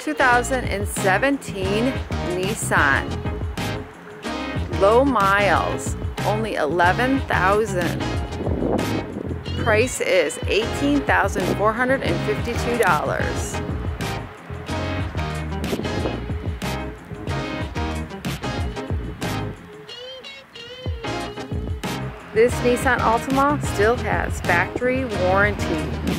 2017 Nissan. Low miles, only 11,000. Price is $18,452. This Nissan Altima still has factory warranty.